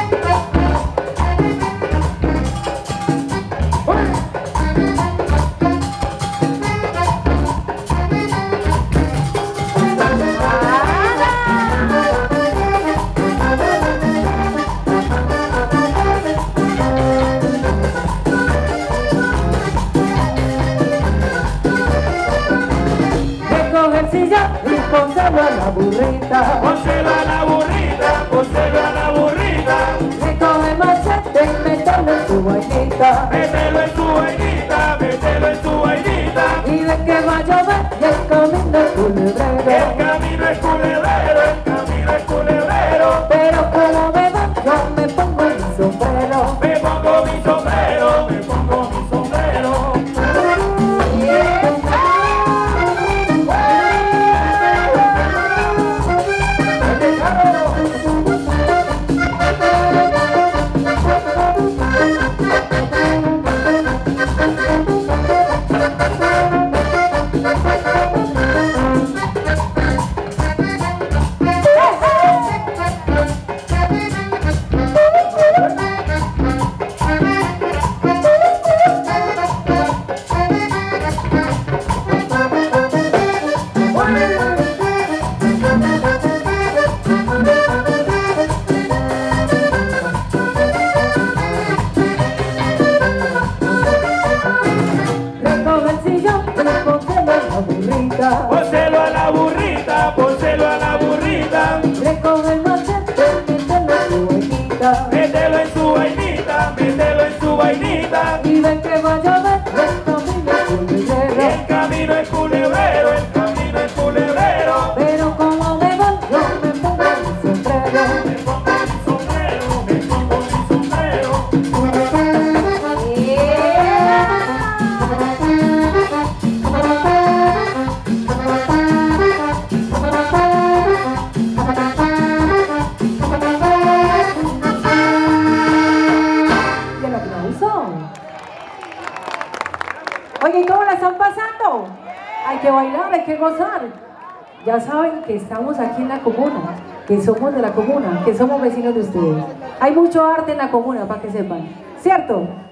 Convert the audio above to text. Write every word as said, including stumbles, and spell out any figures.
Y pónselo a la burrita, pónselo a la burrita, pónselo a la burrita. Recoge machete y mételo en tu vainita, mételo en tu vainita, mételo en tu vainita. Y de que va a llover y el camino es culebrero, el camino es culebrero, el camino es culebrero. Pero como me va, yo me pongo mi sombrero, me pongo mi sombrero, me pongo mi sombrero. Pónselo a la burrita, pónselo a la burrita. Recoge el machete, mételo en tu vainita, mételo en su vainita, mételo en su vainita. Y ven que va a llover, el camino es culebrero, el camino es culebrero, el camino es culebrero. Pero como me va, yo me pongo mi sombrero, me pongo mi sombrero, me pongo mi sombrero. Oye, ¿y cómo la están pasando? Hay que bailar, hay que gozar. Ya saben que estamos aquí en la comuna, que somos de la comuna, que somos vecinos de ustedes. Hay mucho arte en la comuna, para que sepan, ¿cierto?